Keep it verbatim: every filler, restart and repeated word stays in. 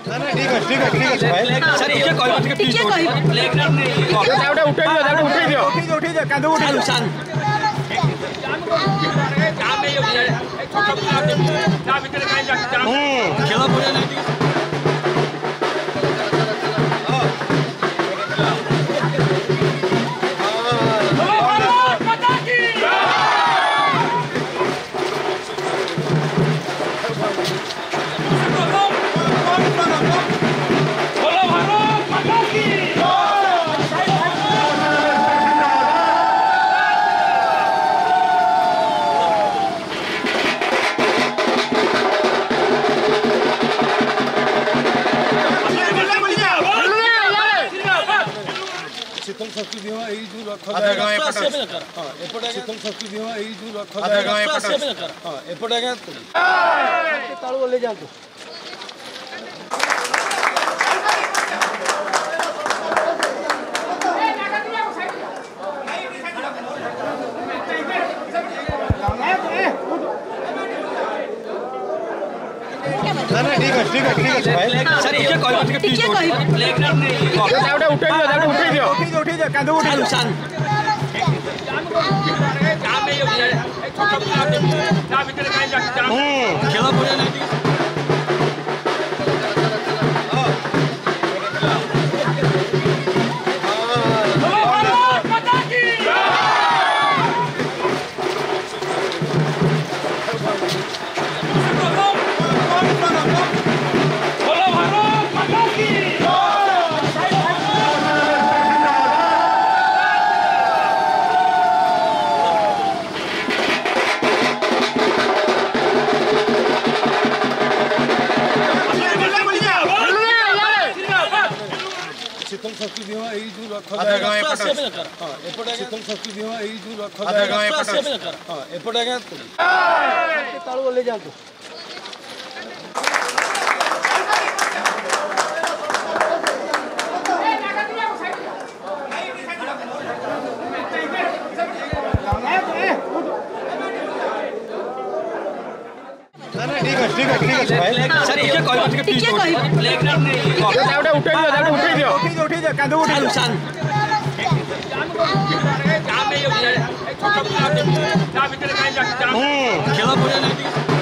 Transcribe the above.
ठीक है ठीक है ठीक है भाई सर ये कहबो के प्लीज प्लेग्राउंड नहीं एटा उठै दियो एटा उठै दियो उठै दियो उठै दियो कांदो उठै दियो नुकसान काम में ये छोटा छोटा का भीतर काई जा हम्म खेला पड़े नहीं शीतल संस्कृति में यही जो रखा जाएगा हां एपटे शीतल संस्कृति में यही जो रखा जाएगा हां एपटे के ताळू ले जाओ ठीक है ठीक है ठीक है भाई सर ये कहबो के प्लीज प्लेग्राउंड नहीं एटा उठै दियो एटा उठै दियो उठै दियो उठै दियो कांदो उठै दियो नुकसान काम में ये छोटा छोटा का भीतर काई जा हम्म खेला पड़े नहीं शीतल संस्कृति में यही जो रखा जाएगा हां एपटे शीतल संस्कृति में यही जो रखा जाएगा हां एपटे के ताळू ले जाओ ठीक है ठीक है ठीक है भाई सर ये कहबो के प्लीज प्लेग्राउंड नहीं एटा उठै दियो एटा उठै दियो उठै दियो उठै दियो कांदो उठै दियो नुकसान काम में ये छोटा छोटा का भीतर काई जा हम्म खेला पड़े नहीं